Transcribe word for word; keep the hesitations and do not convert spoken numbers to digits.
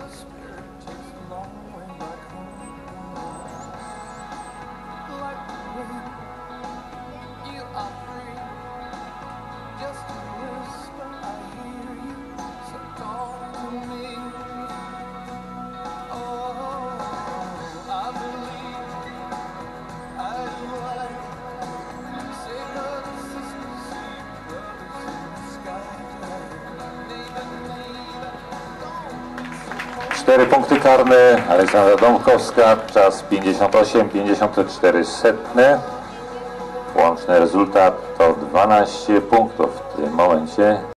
Cztery punkty karne, Aleksandra Dąbkowska, czas pięćdziesiąt osiem pięćdziesiąt cztery setne. Łączny rezultat to dwanaście punktów w tym momencie.